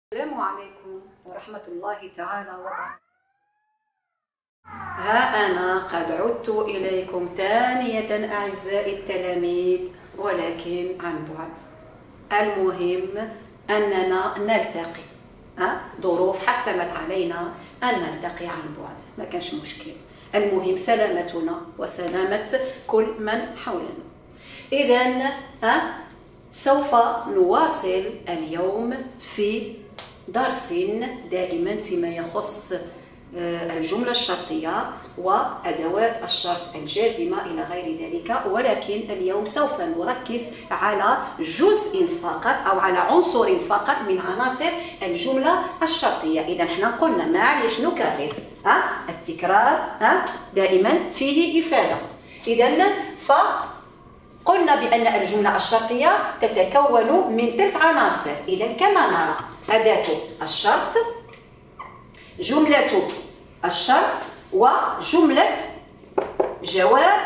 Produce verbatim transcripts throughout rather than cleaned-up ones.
السلام عليكم ورحمة الله تعالى وبركاته. ها أنا قد عدت إليكم ثانية أعزائي التلاميذ، ولكن عن بعد. المهم أننا نلتقي. ها؟ ظروف حتمت علينا أن نلتقي عن بعد، ما كانش مشكل. المهم سلامتنا وسلامة كل من حولنا. إذن ها سوف نواصل اليوم في درس دائما فيما يخص الجملة الشرطية وأدوات الشرط الجازمة إلى غير ذلك، ولكن اليوم سوف نركز على جزء فقط أو على عنصر فقط من عناصر الجملة الشرطية. إذا احنا قلنا معليش نكرر، ها التكرار ها دائما فيه إفادة. إذا فقلنا بأن الجملة الشرطية تتكون من ثلاث عناصر. إذا كما نرى أداة الشرط، جملة الشرط، وجملة جواب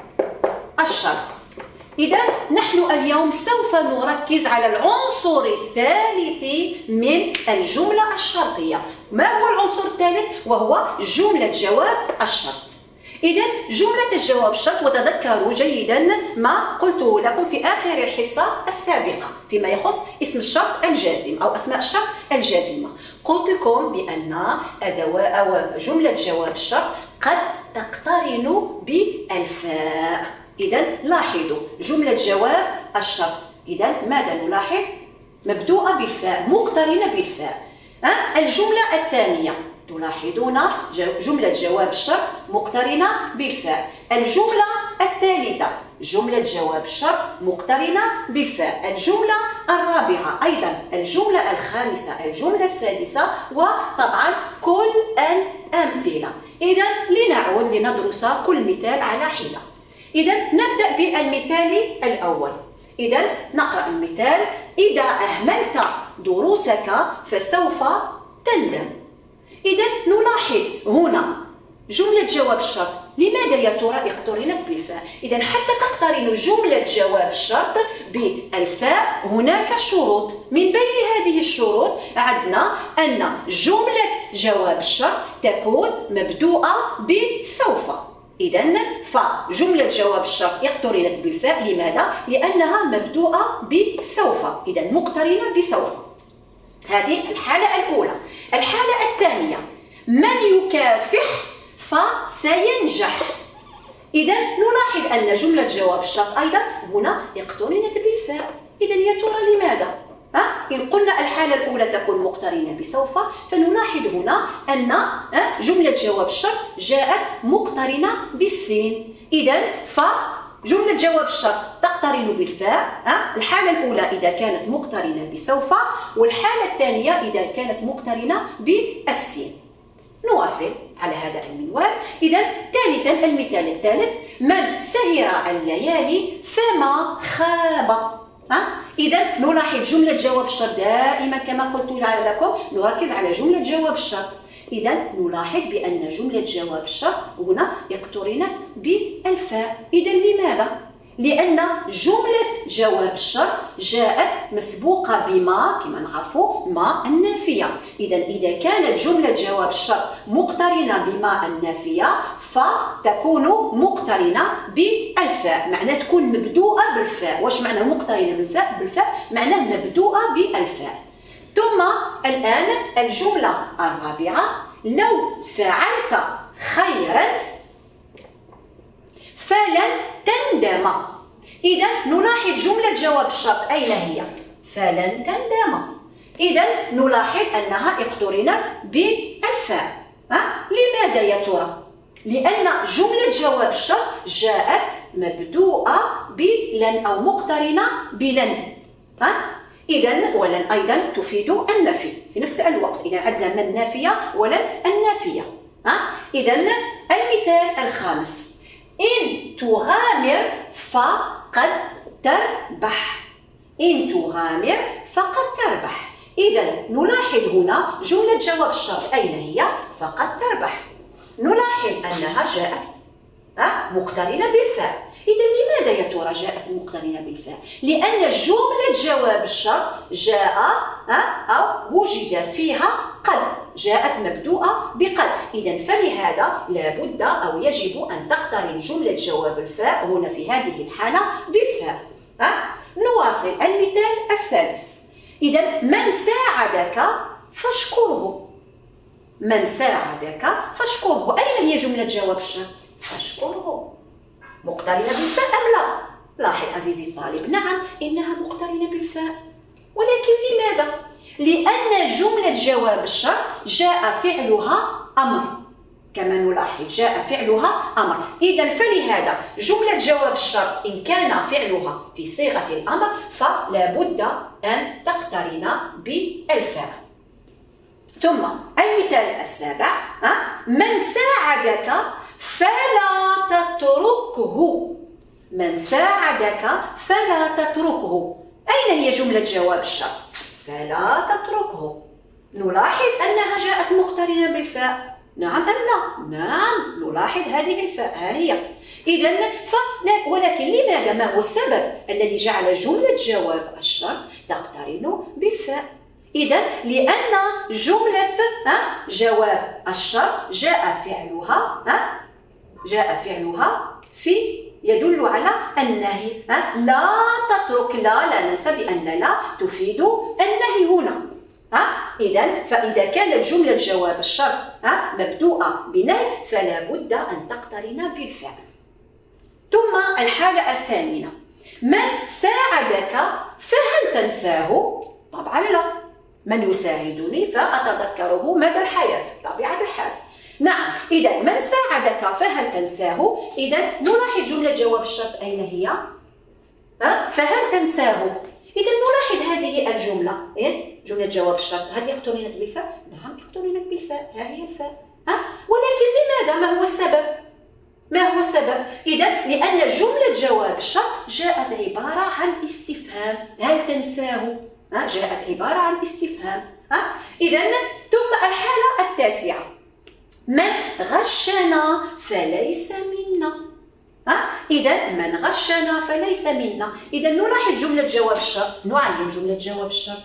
الشرط. إذا نحن اليوم سوف نركز على العنصر الثالث من الجملة الشرطية. ما هو العنصر الثالث؟ وهو جملة جواب الشرط. إذا جملة الجواب الشرط، وتذكروا جيدا ما قلته لكم في آخر الحصة السابقة فيما يخص اسم الشرط الجازم أو أسماء الشرط الجازمة. قلت لكم بأن أدوات أو جملة جواب الشرط قد تقترن بالفاء. إذا لاحظوا جملة جواب الشرط، إذا ماذا نلاحظ؟ مبدوءة بالفاء، مقترنة بالفاء. أه؟ الجملة الثانية تلاحظون جملة جواب الشرط مقترنة بالفاء. الجملة الثالثة جملة جواب الشرط مقترنة بالفاء. الجملة الرابعة أيضا، الجملة الخامسة، الجملة السادسة، وطبعا كل الأمثلة. إذا لنعود لندرس كل مثال على حدة. إذا نبدأ بالمثال الأول. إذا نقرأ المثال: إذا أهملت دروسك فسوف تندم. إذا نلاحظ هنا جملة جواب الشرط، لماذا يا ترى اقترنت بالفاء؟ إذا حتى تقترن جملة جواب الشرط بالفاء هناك شروط. من بين هذه الشروط عندنا أن جملة جواب الشرط تكون مبدوءة بسوف. إذا فجملة جواب الشرط اقترنت بالفاء، لماذا؟ لأنها مبدوءة بسوف، إذا مقترنة بسوف. هذه الحالة الأولى. الحالة الثانية: من يكافح فسينجح. إذا نلاحظ أن جملة جواب الشرط أيضا هنا اقترنت بالفاء. إذا يا ترى لماذا؟ ها؟ إن قلنا الحالة الأولى تكون مقترنة بسوف، فنلاحظ هنا أن جملة جواب الشرط جاءت مقترنة بالسين. إذا ف جملة جواب الشرط تقترن بالفاء. الحالة الأولى إذا كانت مقترنة بسوف، والحالة الثانية إذا كانت مقترنة بالسين. نواصل على هذا المنوال. إذا ثالثا المثال الثالث: من سهر الليالي فما خاب. إذا نلاحظ جملة جواب الشرط دائما كما قلت لكم نركز على جملة جواب الشرط. إذا نلاحظ بأن جملة جواب الشرط هنا اقترنت بالفاء. إذا لماذا؟ لأن جملة جواب الشرط جاءت مسبوقة بما كما نعرفوا ما النافية. إذا إذا كانت جملة جواب الشرط مقترنة بما النافية فتكون مقترنة بالفاء، معناه تكون مبدوءة بالفاء. واش معنى مقترنة بالفاء؟ بالفاء معناه مبدوءة بالفاء. ثم الآن الجملة الرابعة: لو فعلت خيرا فلن تندم. إذا نلاحظ جملة جواب الشرط أين هي؟ فلن تندم. إذا نلاحظ أنها اقترنت بالفاء. ها؟ لماذا يا ترى؟ لأن جملة جواب الشرط جاءت مبدوءة بلن أو مقترنة بلن. ها؟ إذا ولن أيضا تفيد النفي في نفس الوقت. إذا عندنا من نافية ولن النافية. ها؟ إذا المثال الخامس: إن تغامر فقد تربح. إن تغامر فقد تربح. إذا نلاحظ هنا جملة جواب الشرط أين هي؟ فقد تربح. نلاحظ أنها جاءت مقترنة بالفاء. إذا لماذا يا ترى جاءت مقترنة بالفاء؟ لأن جملة جواب الشرط جاء أو وجد فيها قد، جاءت مبدوءة بقد. إذا فلهذا لابد أو يجب أن تقترن جملة جواب الفاء هنا في هذه الحالة بالفاء. أه؟ نواصل المثال السادس. إذا من ساعدك فاشكره. من ساعدك فاشكره. أين هي جملة جواب الشرط؟ فاشكره. مقترنة بالفاء أم لا؟ لاحظ عزيزي الطالب، نعم إنها مقترنة بالفاء، ولكن لماذا؟ لأن جملة جواب الشرط جاء فعلها أمر، كما نلاحظ جاء فعلها أمر. إذا فلهذا جملة جواب الشرط إن كان فعلها في صيغة الأمر فلا بد أن تقترن بالفاء. ثم المثال السابع، من ساعدك فلا تتركه. من ساعدك فلا تتركه. أين هي جملة جواب الشرط؟ فلا تتركه. نلاحظ أنها جاءت مقترنة بالفاء، نعم أم لا؟ نعم، نلاحظ هذه الفاء، ها هي. إذا ف... ولكن لماذا؟ ما هو السبب الذي جعل جملة جواب الشرط تقترن بالفاء؟ إذا لأن جملة جواب الشرط جاء فعلها جاء فعلها في يدل على النهي. لا تترك، لا لا ننسى بأن لا تفيد النهي هنا. إذا فإذا كانت جملة جواب الشرط مبدوءة بنهي فلا بد أن تقترن بالفعل. ثم الحالة الثامنة، من ساعدك فهل تنساه؟ طبعا لا. من يساعدني فأتذكره مدى الحياة، طبيعة الحال. نعم، إذا من ساعدك فهل تنساه. إذا نلاحظ جملة جواب الشرط أين هي؟ أه؟ فهل تنساه. إذا نلاحظ هذه الجملة، إيه؟ جملة جواب الشرط هل اقترنت بالفاء؟ نعم اقترنت بالفاء، ها هي الفاء. أه؟ ولكن لماذا؟ ما هو السبب؟ ما هو السبب؟ إذا لأن جملة جواب الشرط جاءت عبارة عن استفهام، هل تنساه؟ أه؟ جاءت عبارة عن استفهام. أه؟ إذا ثم الحالة التاسعة، من غشنا فليس منا. أه؟ إذا من غشنا فليس منا. إذا نلاحظ جملة جواب الشرط، نعين جملة جواب الشرط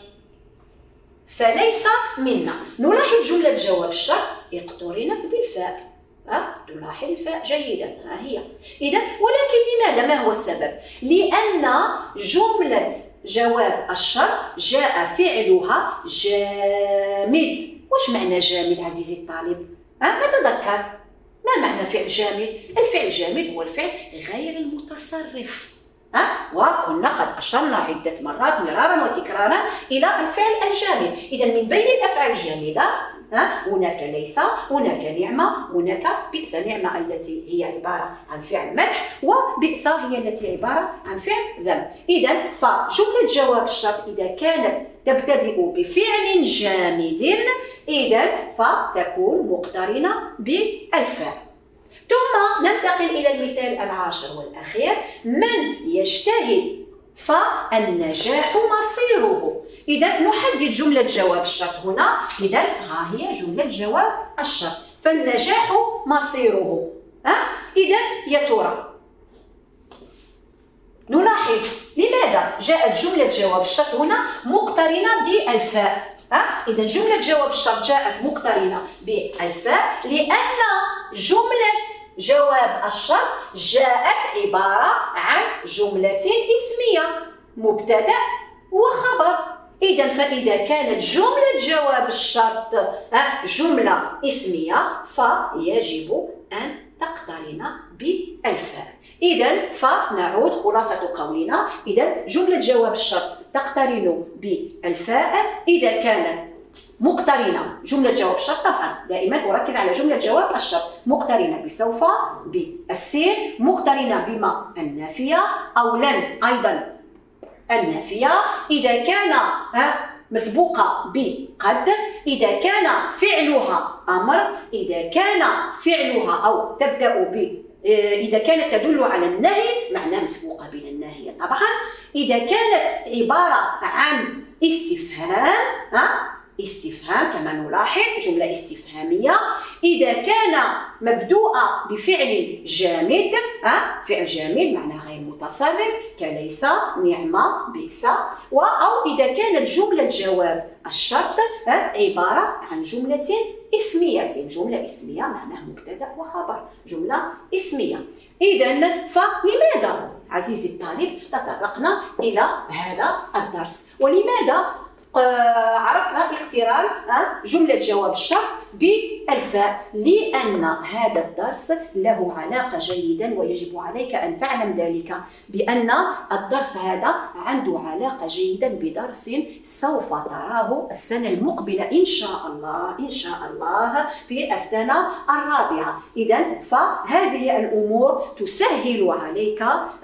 فليس منا. نلاحظ جملة جواب الشرط اقترنت بالفاء. أه؟ تلاحظ الفاء جيدا، ها هي. إذا ولكن لماذا؟ ما هو السبب؟ لأن جملة جواب الشرط جاء فعلها جامد. وش معنى جامد عزيزي الطالب؟ أه؟ نتذكر ما معنى فعل جامد؟ الفعل الجامد هو الفعل غير المتصرف. أه؟ وكنا قد أشرنا عدة مرات مرارا وتكرارا إلى الفعل الجامد. إذا من بين الأفعال الجامدة أه؟ هناك ليس، هناك نعمة، هناك بئس. نعمة التي هي عبارة عن فعل مدح، وبئس هي التي عبارة عن فعل ذم. إذا فجملة جواب الشرط إذا كانت تبتدئ بفعل جامد إذا فتكون مقترنة بالفاء. ثم ننتقل إلى المثال العاشر والأخير، من يجتهد فالنجاح مصيره. إذا نحدد جملة جواب الشرط هنا. إذا ها هي جملة جواب الشرط، فالنجاح مصيره. ها؟ إذا يا ترى نلاحظ لماذا جاءت جملة جواب الشرط هنا مقترنة بالفاء. إذا جملة جواب الشرط جاءت مقترنة بالفاء لأن جملة جواب الشرط جاءت عبارة عن جملة اسمية، مبتدأ وخبر. إذا فإذا كانت جملة جواب الشرط جملة اسمية فيجب أن تقترن بالفاء. إذا فنعود خلاصة قولنا. إذا جملة جواب الشرط تقترن بالفاء إذا كانت مقترنة. جملة جواب الشرط طبعا دائما أركز على جملة جواب الشرط، مقترنة بسوف، بالسين، مقترنة بما النافية، أو لن أيضا النافية. إذا كان مسبوقة بقد، إذا كان فعلها أمر، إذا كان فعلها أو تبدأ ب إذا كانت تدل على النهي معناه مسبوقة بلا الناهية طبعا. إذا كانت عبارة عن استفهام ها استفهام كما نلاحظ، جملة استفهامية إذا كان مبدوءة بفعل جامد، أه؟ فعل جامد معناه غير متصرف كليس، نعم، بئس، أو إذا كان الجملة الجواب الشرط أه؟ عبارة عن جملة اسمية، جملة اسمية معناه مبتدأ وخبر، جملة اسمية. إذن فلماذا عزيزي الطالب تطرقنا إلى هذا الدرس؟ ولماذا عرفنا اقتران جملة جواب الشرط بالفاء؟ لأن هذا الدرس له علاقة جيدا، ويجب عليك أن تعلم ذلك، بأن الدرس هذا عنده علاقة جيدا بدرس سوف تراه السنة المقبلة إن شاء الله، إن شاء الله في السنة الرابعة. إذن فهذه الأمور تسهل عليك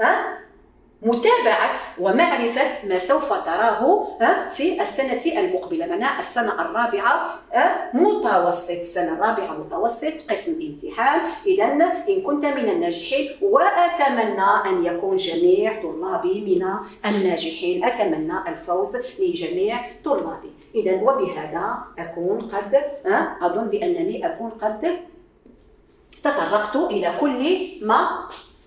متابعة ومعرفة ما سوف تراه في السنة المقبلة، معناها السنة الرابعة متوسط، السنة الرابعة متوسط قسم امتحان. إذن إن كنت من الناجحين، وأتمنى أن يكون جميع طلابي من الناجحين، أتمنى الفوز لجميع طلابي. إذن وبهذا أكون قد أظن بأنني أكون قد تطرقت إلى كل ما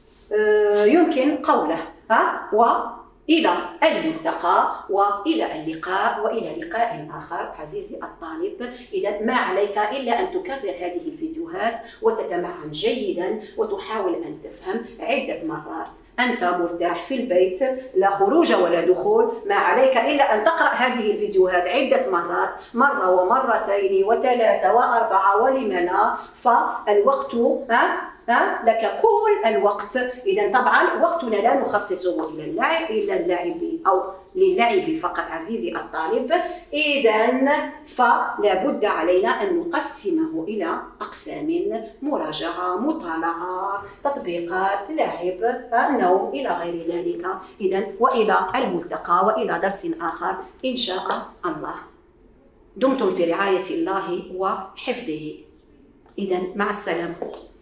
يمكن قوله، ها وإلى الملتقى وإلى اللقاء وإلى لقاء آخر عزيزي الطالب. إذا ما عليك إلا أن تكرر هذه الفيديوهات وتتمعن جيدا وتحاول أن تفهم عدة مرات. أنت مرتاح في البيت، لا خروج ولا دخول، ما عليك إلا أن تقرأ هذه الفيديوهات عدة مرات، مرة ومرتين وثلاثة وأربعة، ولم لا، فالوقت ها ها لك كل الوقت. إذا طبعا وقتنا لا نخصصه إلى اللعب إلا اللعب أو للعب فقط عزيزي الطالب. إذا فلا بد علينا أن نقسمه إلى أقسام: مراجعة، مطالعة، تطبيقات، لعب، نوم، إلى غير ذلك. إذا وإلى الملتقى وإلى درس آخر إن شاء الله. دمتم في رعاية الله وحفظه. إذا مع السلامة.